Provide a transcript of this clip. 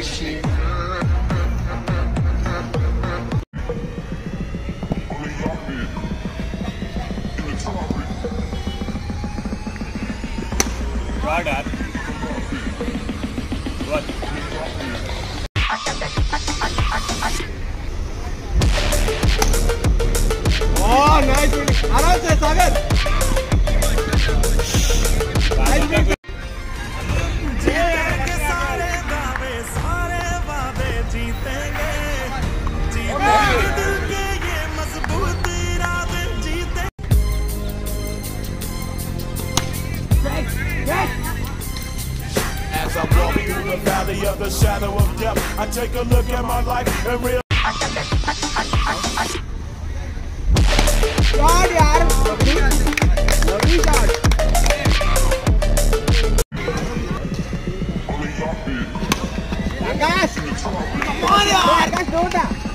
Dad. What? Oh, nice. आराम से सागर. As I walk through the valley of the shadow of death, I take a look at my life and realize. God, yaar. Lovely shot. Akash. Come on, yaar. Akash, don't.